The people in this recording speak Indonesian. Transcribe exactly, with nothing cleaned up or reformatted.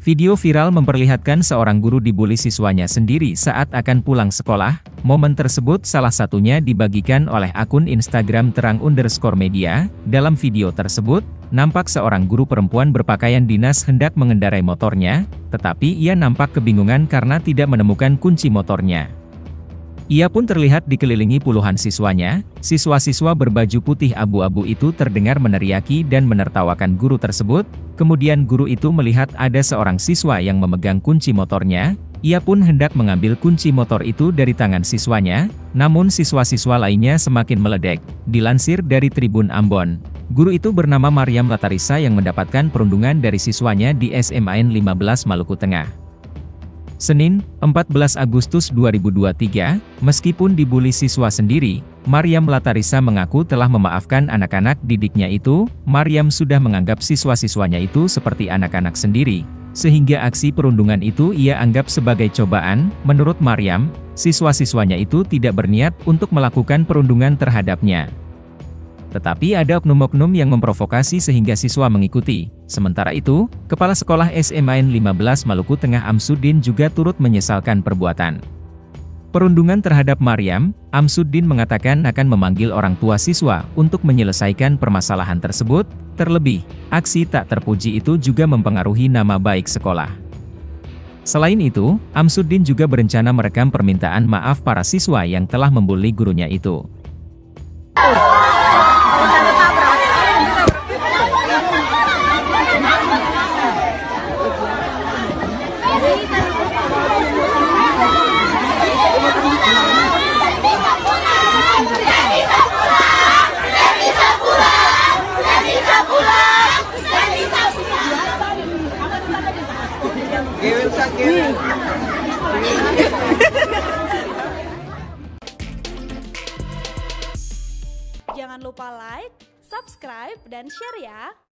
Video viral memperlihatkan seorang guru dibully siswanya sendiri saat akan pulang sekolah. Momen tersebut salah satunya dibagikan oleh akun Instagram terang underscore media. Dalam video tersebut, nampak seorang guru perempuan berpakaian dinas hendak mengendarai motornya, tetapi ia nampak kebingungan karena tidak menemukan kunci motornya. Ia pun terlihat dikelilingi puluhan siswanya. Siswa-siswa berbaju putih abu-abu itu terdengar meneriaki dan menertawakan guru tersebut. Kemudian guru itu melihat ada seorang siswa yang memegang kunci motornya. Ia pun hendak mengambil kunci motor itu dari tangan siswanya, namun siswa-siswa lainnya semakin meledek. Dilansir dari Tribun Ambon, guru itu bernama Maryam Latarisa yang mendapatkan perundungan dari siswanya di S M A N lima belas Maluku Tengah. Senin, empat belas Agustus dua ribu dua puluh tiga, meskipun dibully siswa sendiri, Maryam Latarisa mengaku telah memaafkan anak-anak didiknya itu. Maryam sudah menganggap siswa-siswanya itu seperti anak-anak sendiri, sehingga aksi perundungan itu ia anggap sebagai cobaan. Menurut Maryam, siswa-siswanya itu tidak berniat untuk melakukan perundungan terhadapnya. Tetapi ada oknum-oknum yang memprovokasi sehingga siswa mengikuti. Sementara itu, Kepala Sekolah S M A N lima belas Maluku Tengah Amsuddin juga turut menyesalkan perbuatan perundungan terhadap Maryam. Amsuddin mengatakan akan memanggil orang tua siswa untuk menyelesaikan permasalahan tersebut. Terlebih, aksi tak terpuji itu juga mempengaruhi nama baik sekolah. Selain itu, Amsuddin juga berencana merekam permintaan maaf para siswa yang telah membuli gurunya itu. Jangan lupa like, subscribe, dan share ya!